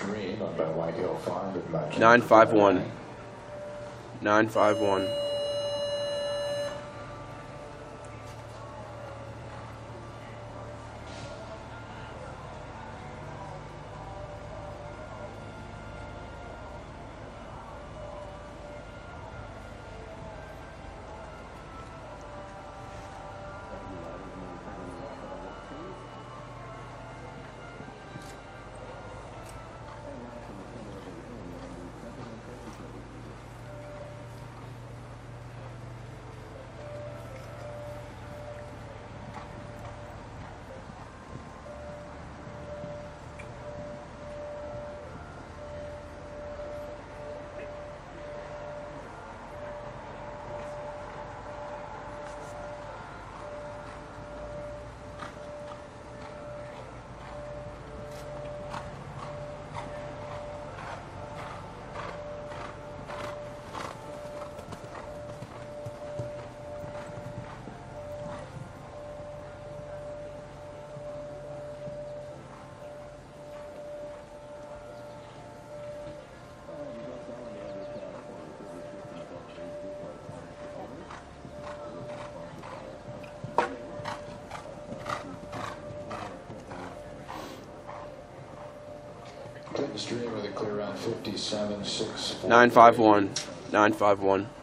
Stream up by White Hill Farm with my 951. 951. Stream with a clear around 57.64. 951. 951.